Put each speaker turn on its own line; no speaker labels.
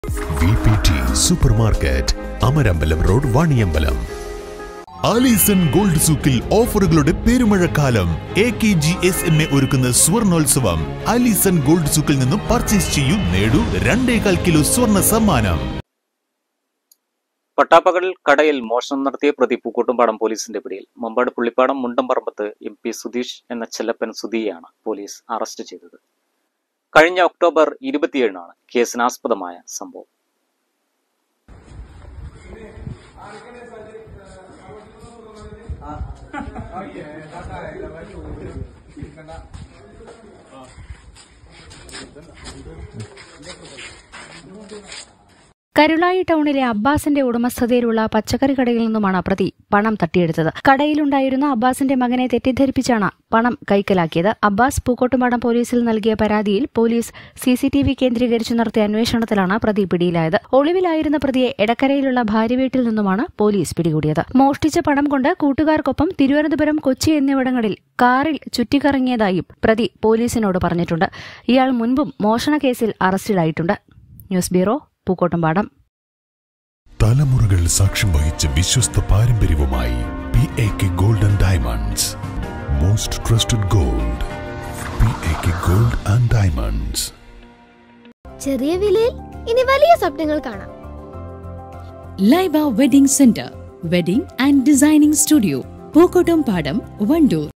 VPT supermarket, Amarambalam road, Vaniyambalam. Alison gold സൂക്കിൽ ഓഫറുകളുടെ പെരുമഴക്കാലം. AKGSMA ഒരുക്കുന്ന സ്വർണോത്സവം. ആലീസൺ ഗോൾഡ് സൂക്കിൽ നിന്നും പർച്ചേസ് ചെയ്യൂ, നേടൂ 2.25 കിലോ സ്വർണ്ണ സമ്മാനം.
പട്ടാപ്പകൽ കടയിൽ മോഷണം നടത്തിയ പ്രതി പൂക്കോട്ടുംപാടം പോലീസിന്റെ പിടിയിൽ. മമ്പാട് പുള്ളിപ്പാടം മുണ്ടംപറമ്പത്ത് MP സുധീഷ് എന്ന ചെല്ലപ്പൻ സുധിയെയാണ് പോലീസ് അറസ്റ്റ് ചെയ്തത്. കഴിഞ്ഞ ഒക്ടോബർ 27-നാണ് കേസിനാസ്പദമായ സംഭവം.
കരുളായി ടൗണിലെ അബ്ബാസിന്റെ ഉടമസ്ഥതയിലുള്ള പച്ചക്കറി കടയിൽ നിന്നുമാണ് പ്രതി പണം തട്ടിയെടുത്തത്. കടയിലുണ്ടായിരുന്ന അബ്ബാസിന്റെ മകനെ തെറ്റിദ്ധരിപ്പിച്ചാണ് പണം കൈക്കലാക്കിയത്. അബ്ബാസ് പൂക്കോട്ടുംപാടം പോലീസിൽ നൽകിയ പരാതിയിൽ പോലീസ് CCTV കേന്ദ്രീകരിച്ചു നടത്തിയ അന്വേഷണത്തിലാണ് പ്രതി പിടിയിലായത്. ഒളിവിലായിരുന്ന പ്രതിയെ എടക്കരയിലുള്ള ഭാര്യ വീട്ടിൽ നിന്നുമാണ് പോലീസ് പിടികൂടിയത്. മോഷ്ടിച്ച പണം കൊണ്ട് കൂട്ടുകാർക്കൊപ്പം തിരുവനന്തപുരം, കൊച്ചി എന്നിവിടങ്ങളിൽ കാറിൽ ചുറ്റിക്കറങ്ങിയതായും പ്രതി പോലീസിനോട് പറഞ്ഞിട്ടുണ്ട്. ഇയാൾ മുൻപും മോഷണ കേസിൽ അറസ്റ്റിലായിട്ടുണ്ട്. News bureau, Pookkottumpadam.
തലമുറകൾ സാക്ഷ്യം വഹിച്ച വിശ്വസ്ത പാരമ്പര്യവുമായി PAK Gold and Diamonds. Most trusted gold. PAK Gold and Diamonds.
ചെറിയ വിലയിൽ ഇനി വലിയ സ്വപ്നങ്ങൾ കാണാം.
Laiba wedding centre, wedding and designing studio, Pookkottumpadam, Wandoor.